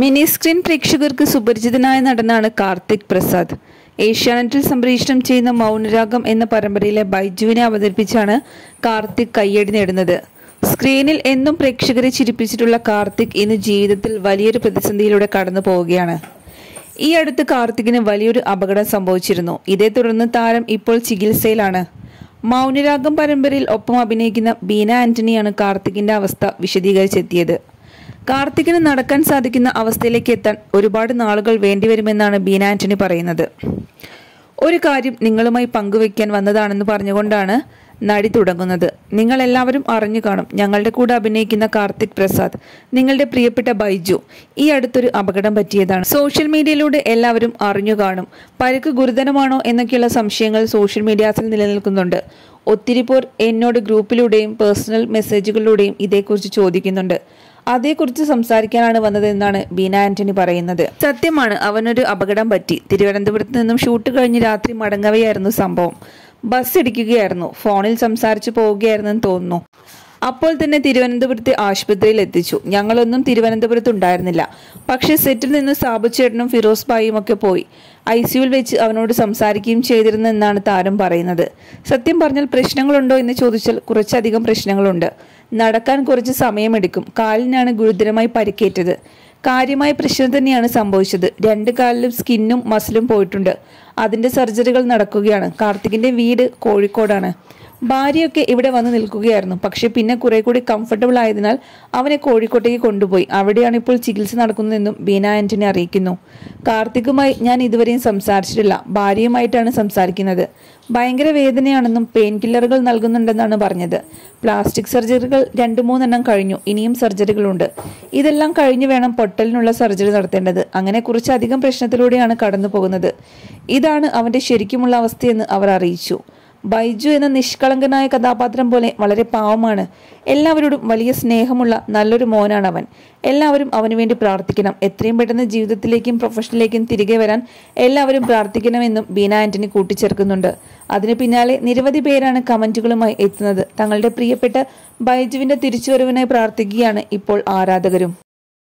Mini screen പ്രേക്ഷകർക്ക് സുപരിചിതനായ നടനാണ് കാർത്തിക് പ്രസാദ്. ഏഷ്യാനെറ്റിൽ സംപ്രേഷണം ചെയ്യുന്ന മൗനരാഗം എന്ന പരമ്പരയിലെ ബൈജുവിനെ അവതരിപ്പിച്ചാണ് കാർത്തിക് കയ്യടി നേടുന്നത്. സ്ക്രീനിൽ എന്നും പ്രേക്ഷകരെ ചിരിപ്പിച്ചിട്ടുള്ള കാർത്തിക് ഇന്ന് ജീവിതത്തിൽ വലിയൊരു പ്രതിസന്ധിയിലൂടെ കടന്നു പോവുകയാണ്. ഈ അടുത്ത് കാർത്തികിന് വലിയൊരു അപകടം സംഭവിച്ചിരുന്നു. ഇതേ തുടർന്ന് താരം ഇപ്പോൾ ചികിത്സയിലാണ്. മൗനരാഗം പരമ്പരയിൽ ഒപ്പം അഭിനയിക്കുന്ന ബീന ആന്റണിയാണ് കാർത്തികിന്റെ അവസ്ഥ വിശദീകരിച്ചെത്തിയത്. കാർത്തികിന് നടക്കാൻ സാധിക്കുന്ന അവസ്ഥയിലേക്ക് എത്താൻ ഒരുപാട് നാളുകൾ വേണ്ടിവരുമെന്നാണ് ബീന ആന്റണി പറയുന്നത്. ഒരു കാര്യം നിങ്ങളുമായി പങ്കുവയ്ക്കാൻ വന്നതാണെന്ന് പറഞ്ഞുകൊണ്ടാണ് നടി തുടങ്ങുന്നത്. നിങ്ങൾ എല്ലാവരും അറിഞ്ഞു കാണും, ഞങ്ങളുടെ കൂടെ അഭിനയിക്കുന്ന കാർത്തിക് പ്രസാദ്, നിങ്ങളുടെ പ്രിയപ്പെട്ട ബൈജു ഈ അടുത്തൊരു അപകടം പറ്റിയതാണ്. സോഷ്യൽ മീഡിയയിലൂടെ എല്ലാവരും അറിഞ്ഞു കാണും. പരിക്ക് ഗുരുതരമാണോ എന്നൊക്കെയുള്ള സംശയങ്ങൾ സോഷ്യൽ മീഡിയാസിൽ നിലനിൽക്കുന്നുണ്ട്. ഒത്തിരി പേർ എന്നോട് ഗ്രൂപ്പിലൂടെയും പേഴ്സണൽ മെസ്സേജുകളിലൂടെയും ഇതേക്കുറിച്ച് ചോദിക്കുന്നുണ്ട്. അതേക്കുറിച്ച് സംസാരിക്കാനാണ് വന്നതെന്നാണ് ബീന ആന്റണി പറയുന്നത്. സത്യമാണ്, അവനൊരു അപകടം പറ്റി. തിരുവനന്തപുരത്ത് നിന്നും ഷൂട്ട് കഴിഞ്ഞ് രാത്രി മടങ്ങവെയായിരുന്നു സംഭവം. ബസ് ഇടിക്കുകയായിരുന്നു. ഫോണിൽ സംസാരിച്ചു പോവുകയായിരുന്നെന്ന് തോന്നുന്നു. അപ്പോൾ തന്നെ തിരുവനന്തപുരത്തെ ആശുപത്രിയിൽ എത്തിച്ചു. ഞങ്ങളൊന്നും തിരുവനന്തപുരത്ത് ഉണ്ടായിരുന്നില്ല. പക്ഷേ സെറ്റിൽ നിന്ന് സാബു ചേട്ടനും ഫിറോസ് ഭായിയും ഒക്കെ പോയി. ICUവിൽ വെച്ച് അവനോട് സംസാരിക്കുകയും ചെയ്തിരുന്നെന്നാണ് താരം പറയുന്നത്. സത്യം പറഞ്ഞാൽ പ്രശ്നങ്ങളുണ്ടോ എന്ന് ചോദിച്ചാൽ കുറച്ചധികം പ്രശ്നങ്ങളുണ്ട്. നടക്കാൻ കുറച്ച് സമയമെടുക്കും. കാലിനാണ് ഗുരുതരമായി പരിക്കേറ്റത്. കാര്യമായ പ്രശ്നം തന്നെയാണ് സംഭവിച്ചത്. 2 കാലിലും സ്കിന്നും മസിലും പോയിട്ടുണ്ട്. അതിന്റെ സർജറികൾ നടക്കുകയാണ്. കാർത്തികിന്റെ വീട് കോഴിക്കോടാണ്. ഭാര്യയൊക്കെ ഇവിടെ വന്ന് നിൽക്കുകയായിരുന്നു. പക്ഷെ പിന്നെ കുറെ കൂടി കംഫർട്ടബിൾ ആയതിനാൽ അവനെ കോഴിക്കോട്ടേക്ക് കൊണ്ടുപോയി. അവിടെയാണ് ഇപ്പോൾ ചികിത്സ നടക്കുന്നതെന്നും ബീന ആന്റണി അറിയിക്കുന്നു. കാർത്തികുമായി ഞാൻ ഇതുവരെയും സംസാരിച്ചിട്ടില്ല. ഭാര്യയുമായിട്ടാണ് സംസാരിക്കുന്നത്. ഭയങ്കര വേദനയാണെന്നും പെയിൻ കില്ലറുകൾ നൽകുന്നുണ്ടെന്നാണ് പറഞ്ഞത്. പ്ലാസ്റ്റിക് സർജറികൾ 2-3 എണ്ണം കഴിഞ്ഞു. ഇനിയും സർജറികളുണ്ട്. ഇതെല്ലാം കഴിഞ്ഞു വേണം പൊട്ടലിനുള്ള സർജറി നടത്തേണ്ടത്. അങ്ങനെ കുറച്ചധികം പ്രശ്നത്തിലൂടെയാണ് കടന്നു പോകുന്നത്. ഇതാണ് അവന്റെ ശരിക്കുമുള്ള അവസ്ഥയെന്ന് അവർ അറിയിച്ചു. ബൈജു എന്ന നിഷ്കളങ്കനായ കഥാപാത്രം പോലെ വളരെ പാവമാണ്. എല്ലാവരോടും വലിയ സ്നേഹമുള്ള നല്ലൊരു മോനാണ് അവൻ. എല്ലാവരും അവന് വേണ്ടി പ്രാർത്ഥിക്കണം. എത്രയും പെട്ടെന്ന് ജീവിതത്തിലേക്കും പ്രൊഫഷനിലേക്കും തിരികെ വരാൻ എല്ലാവരും പ്രാർത്ഥിക്കണമെന്നും ബീന ആന്റണി കൂട്ടിച്ചേർക്കുന്നുണ്ട്. അതിന് പിന്നാലെ നിരവധി പേരാണ് കമന്റുകളുമായി എത്തുന്നത്. തങ്ങളുടെ പ്രിയപ്പെട്ട ബൈജുവിന്റെ തിരിച്ചുവരവിനായി പ്രാർത്ഥിക്കുകയാണ് ഇപ്പോൾ ആരാധകരും.